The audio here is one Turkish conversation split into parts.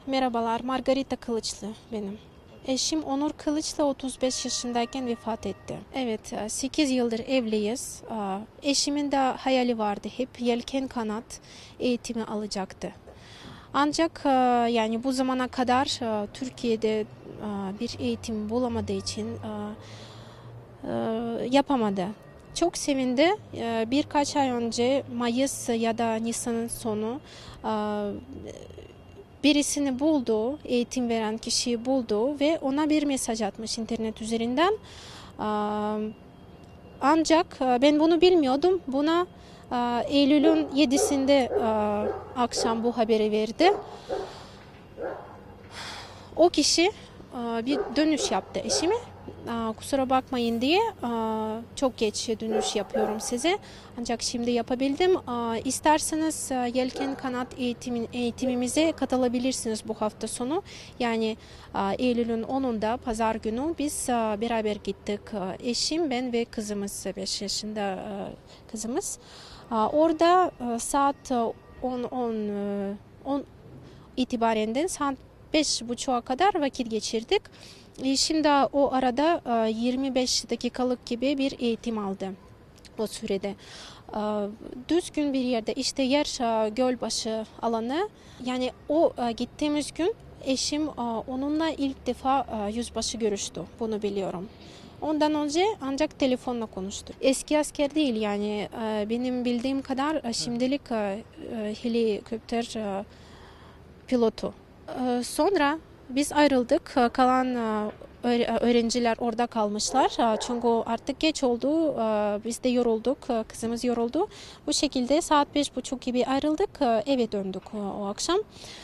Merhabalar, Margarita Kılıçlı benim. Eşim Onur Kılıçlı 35 yaşındayken vefat etti. Evet, 8 yıldır evliyiz. Eşimin de hayali vardı. Hep yelken kanat eğitimi alacaktı. Ancak yani bu zamana kadar Türkiye'de bir eğitim bulamadığı için yapamadı. Çok sevindi. Birkaç ay önce Mayıs ya da Nisan'ın sonu birisini buldu, eğitim veren kişiyi buldu ve ona bir mesaj atmış internet üzerinden. Ancak ben bunu bilmiyordum. Buna Eylül'ün 7'sinde akşam bu haberi verdi. O kişi bir dönüş yaptı eşime. Kusura bakmayın diye çok geç dönüş yapıyorum size. Ancak şimdi yapabildim. İsterseniz yelken kanat eğitimimize katılabilirsiniz bu hafta sonu. Yani Eylül'ün 10'unda pazar günü biz beraber gittik. Eşim, ben ve kızımız, 5 yaşında kızımız. Orada saat 10 itibarenden saat 5.30'a kadar vakit geçirdik. Şimdi o arada 25 dakikalık gibi bir eğitim aldı o sürede. Düzgün bir yerde, işte yer Gölbaşı alanı. Yani o gittiğimiz gün eşim onunla ilk defa yüzbaşı görüştü. Bunu biliyorum. Ondan önce ancak telefonla konuştu. Eski asker değil, yani benim bildiğim kadar şimdilik helikopter pilotu. Sonra biz ayrıldık. Kalan öğrenciler orada kalmışlar. Çünkü artık geç oldu. Biz de yorulduk. Kızımız yoruldu. Bu şekilde saat 5.30 gibi ayrıldık. Eve döndük o akşam.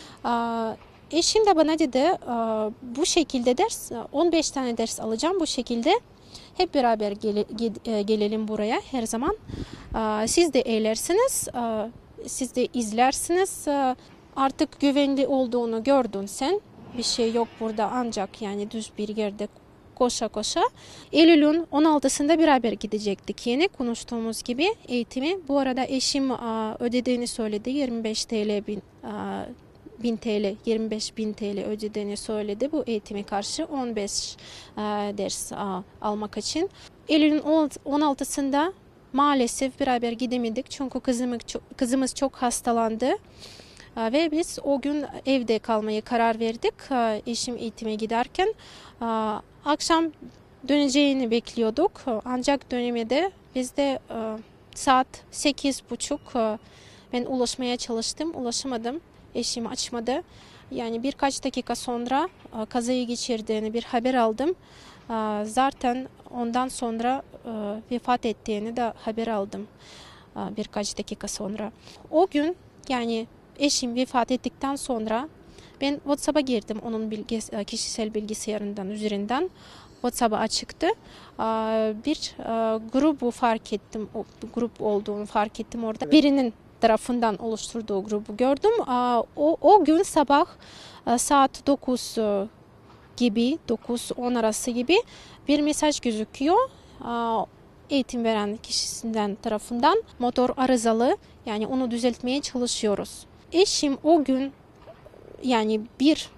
Eşim de bana dedi, bu şekilde 15 tane ders alacağım bu şekilde. Hep beraber gelelim buraya her zaman. Siz de eğlersiniz. Siz de izlersiniz. Artık güvenli olduğunu gördün sen. Bir şey yok burada, ancak yani düz bir yerde koşa koşa. Eylül'ün 16'sında beraber gidecektik yine konuştuğumuz gibi eğitimi. Bu arada eşim ödediğini söyledi. 25 TL 1000 TL, 25.000 TL ödediğini söyledi bu eğitime karşı 15 ders almak için. Eylül'ün 16'sında maalesef beraber gidemedik çünkü kızımız çok hastalandı. Ve biz o gün evde kalmaya karar verdik. Eşim eğitime giderken akşam döneceğini bekliyorduk. Ancak dönemedi. Biz de saat 8.30 ben ulaşmaya çalıştım. Ulaşamadım. Eşim açmadı. Yani birkaç dakika sonra kazayı geçirdiğini bir haber aldım. Zaten ondan sonra vefat ettiğini de haber aldım birkaç dakika sonra. O gün yani eşim vefat ettikten sonra ben WhatsApp'a girdim onun kişisel bilgisayarından üzerinden. WhatsApp'a açıktı. Bir grubu fark ettim. O grup olduğunu fark ettim orada. Evet. Birinin tarafından oluşturduğu grubu gördüm. O gün sabah saat 9 gibi, 9-10 arası gibi bir mesaj gözüküyor. Eğitim veren kişisinden tarafından motor arızalı, yani onu düzeltmeye çalışıyoruz. Eşim o gün yani bir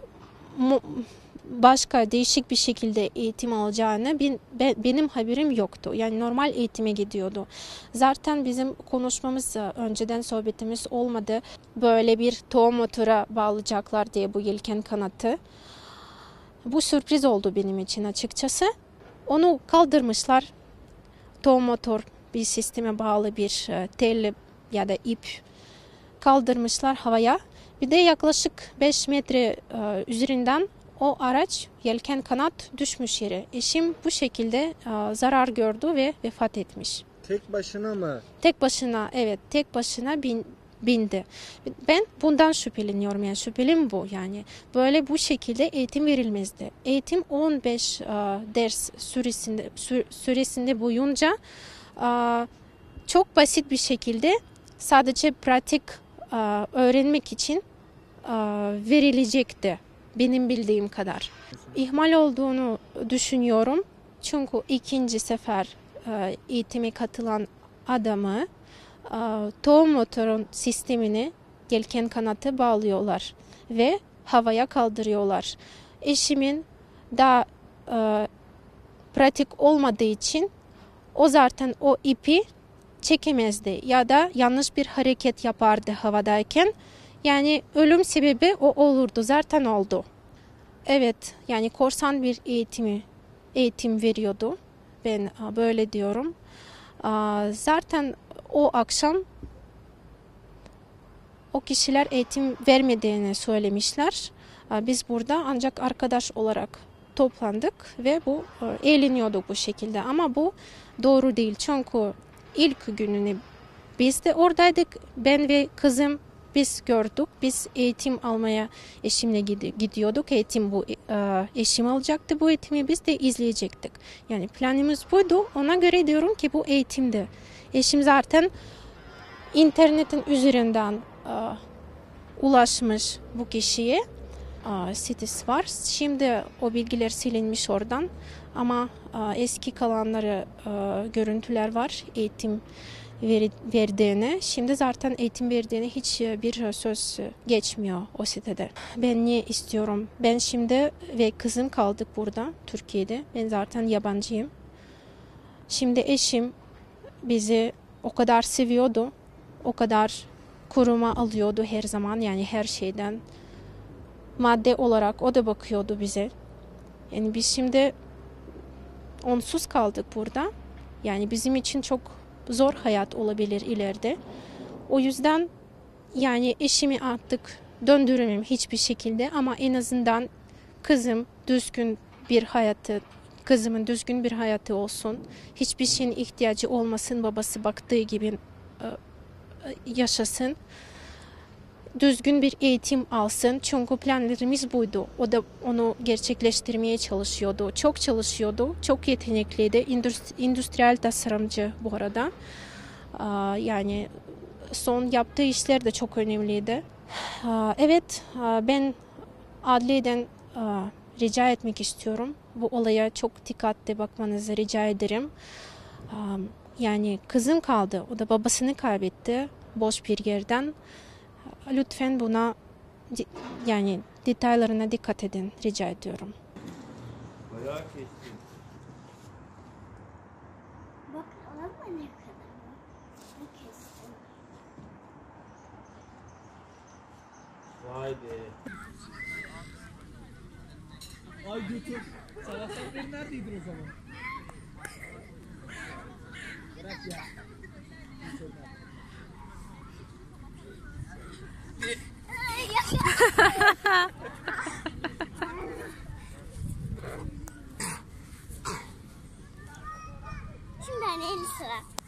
başka değişik bir şekilde eğitim alacağını benim haberim yoktu. Yani normal eğitime gidiyordu. Zaten bizim konuşmamız, önceden sohbetimiz olmadı. Böyle bir tow motora bağlayacaklar diye bu yelken kanatı. Bu sürpriz oldu benim için açıkçası. Onu kaldırmışlar. Tow motor bir sisteme bağlı bir tel ya da ip kaldırmışlar havaya. Bir de yaklaşık 5 metre üzerinden o araç yelken kanat düşmüş yere. Eşim bu şekilde zarar gördü ve vefat etmiş. Tek başına mı? Tek başına, evet, tek başına bindi. Ben bundan şüpheleniyorum, yani şüphelim bu, yani böyle bu şekilde eğitim verilmezdi. Eğitim 15 ders süresinde boyunca çok basit bir şekilde sadece pratik öğrenmek için verilecekti benim bildiğim kadar. İhmal olduğunu düşünüyorum çünkü ikinci sefer eğitime katılan adamı tow motorun sistemini yelken kanata bağlıyorlar ve havaya kaldırıyorlar. Eşimin daha pratik olmadığı için o zaten o ipi çekemezdi ya da yanlış bir hareket yapardı havadayken. Yani ölüm sebebi o olurdu, zaten oldu. Evet, yani korsan bir eğitim veriyordu. Ben böyle diyorum. Zaten o akşam o kişiler eğitim vermediğini söylemişler. Biz burada ancak arkadaş olarak toplandık ve eğleniyorduk bu şekilde. Ama bu doğru değil. Çünkü ilk gününü biz de oradaydık. Ben ve kızım biz gördük. Biz eğitim almaya eşimle gidiyorduk. Eşim alacaktı bu eğitimi. Biz de izleyecektik. Yani planımız buydu. Ona göre diyorum ki bu eğitimdi. Eşim zaten internetin üzerinden ulaşmış bu kişiye. Sitesi var. Şimdi o bilgiler silinmiş oradan. Ama eski kalanları görüntüler var. Eğitim verdiğini. Şimdi zaten eğitim verdiğini hiç bir söz geçmiyor o sitede. Ben niye istiyorum? Ben şimdi ve kızım kaldık burada Türkiye'de. Ben zaten yabancıyım. Şimdi eşim bizi o kadar seviyordu. O kadar koruma alıyordu her zaman, yani her şeyden. Madde olarak o da bakıyordu bize. Yani biz şimdi onsuz kaldık burada. Yani bizim için çok zor hayat olabilir ileride. O yüzden yani eşimi artık döndüremem hiçbir şekilde, ama en azından kızımın düzgün bir hayatı olsun. Hiçbir şeyin ihtiyacı olmasın, babası baktığı gibi yaşasın. Düzgün bir eğitim alsın. Çünkü planlarımız buydu. O da onu gerçekleştirmeye çalışıyordu. Çok çalışıyordu. Çok yetenekliydi. Endüstriyel tasarımcı bu arada. Yani son yaptığı işler de çok önemliydi. Evet, ben adliyeden rica etmek istiyorum. Bu olaya çok dikkatli bakmanızı rica ederim. Yani kızım kaldı. O da babasını kaybetti boş bir yerden. Lütfen buna yani detaylarına dikkat edin, rica ediyorum. Bayağı kestim. Bak ama ne kadar ne kestim. Vay be. Ay götür. Sabah saatleri neredeydin o zaman? Bırak ya. Şimdi anne el sıra.